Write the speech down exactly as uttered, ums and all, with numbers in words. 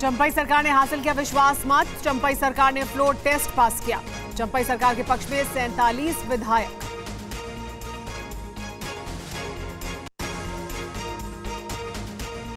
चंपई सरकार ने हासिल किया विश्वास मत। चंपई सरकार ने फ्लोर टेस्ट पास किया। चंपई सरकार के पक्ष में सैंतालीस विधायक।